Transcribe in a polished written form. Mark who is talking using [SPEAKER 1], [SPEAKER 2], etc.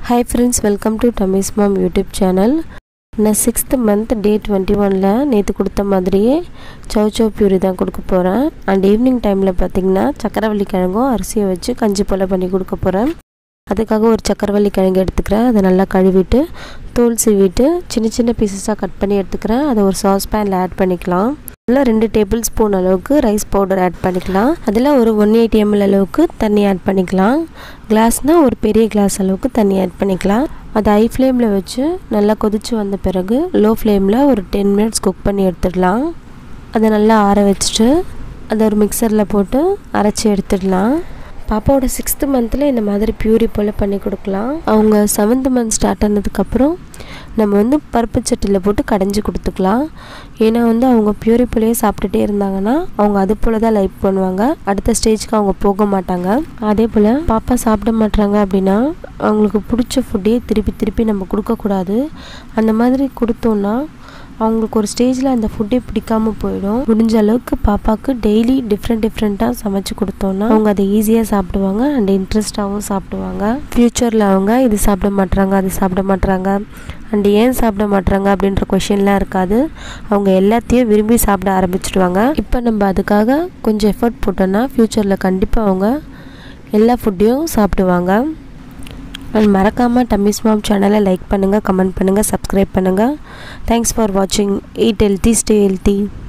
[SPEAKER 1] Hi friends, welcome to Tammy's Mom YouTube channel. நான் 6th month day 21ல நேத்து கொடுத்த மாதிரியே சௌ puree தான் கொடுக்க போறேன். and evening timeல பாத்தீங்கன்னா சக்கரவள்ளி கிழங்கும் அரிசியை வச்சு கஞ்சி போல பண்ணி கொடுக்க போறேன். அதுக்காக ஒரு சக்கரவள்ளி கிழங்கு எடுத்துக்கிறேன். அதை நல்லா கழுவிட்டு தோல் சீவிட்டு சின்ன சின்ன பீசஸா கட் பண்ணி எடுத்துக்கிறேன். அதை ஒரு சாஸ் பேன்ல ஆட் பண்ணிக்கலாம். அதுல 2 டேபிள்ஸ்பூன் அளவுக்கு ரைஸ் பவுடர் ஆட் பண்ணிக்கலாம். அதுல ஒரு 180 ml அளவுக்கு தண்ணி ஆட் பண்ணிக்கலாம். கிளாஸ்னா ஒரு பெரிய கிளாஸ் அளவுக்கு தண்ணி ஆட் பண்ணிக்கலாம். அது ஹை ஃப்ளேம்ல வச்சு நல்லா கொதிச்சு வந்த பிறகு லோ ஃப்ளேம்ல ஒரு 10 minutes குக் பண்ணி எடுத்துடலாம். அதை நல்லா ஆற வச்சுட்டு அதை ஒரு மிக்சர்ல போட்டு அரைச்சி எடுத்துடலாம். பாப்பாவோட 6th monthல இந்த மாதிரி பியூரி போல பண்ணி கொடுக்கலாம். அவங்க 7th month ஸ்டார்ட் ஆனதுக்கப்புறம் நம்ம பருப்பு சட்டியில் போட்டு கடைஞ்சி கொடுத்துக்கலாம். ஏன்னா அவங்க பியூரி போலேயே சாப்பிட்டுட்டே இருந்தாங்கன்னா அவங்க அது போல தான் லைக் பண்ணுவாங்க. அடுத்த ஸ்டேஜ்க்கு அவங்க போக மாட்டாங்க. அதே போல் பாப்பா சாப்பிட மாட்டாங்க அப்படின்னா அவங்களுக்கு பிடிச்ச ஃபுட்டே திருப்பி நம்ம கொடுக்கக்கூடாது. அந்த மாதிரி கொடுத்தோன்னா அவங்களுக்கு ஒரு ஸ்டேஜில் அந்த ஃபுட்டே பிடிக்காமல் போயிடும். முடிஞ்ச அளவுக்கு பாப்பாவுக்கு டெய்லி டிஃப்ரெண்ட்டாக சமைச்சு கொடுத்தோன்னா அவங்க அதை ஈஸியாக சாப்பிடுவாங்க அண்ட் இன்ட்ரெஸ்டாகவும் சாப்பிடுவாங்க. ஃப்யூச்சரில் அவங்க இது சாப்பிட மாட்றாங்க அது சாப்பிட மாட்றாங்க அண்ட் ஏன் சாப்பிட மாட்றாங்க அப்படின்ற கொஷின்லாம் இருக்காது. அவங்க எல்லாத்தையும் விரும்பி சாப்பிட ஆரம்பிச்சிடுவாங்க. இப்போ நம்ம அதுக்காக கொஞ்சம் எஃபர்ட் போட்டோன்னா ஃப்யூச்சரில் கண்டிப்பாக அவங்க எல்லா ஃபுட்டையும் சாப்பிடுவாங்க. and மறக்காமல் Tammy's Mom சேனலை லைக் பண்ணுங்கள், கமெண்ட் பண்ணுங்கள், சப்ஸ்கிரைப் பண்ணுங்கள். தேங்க்ஸ் ஃபார் வாட்சிங். eat healthy, stay healthy.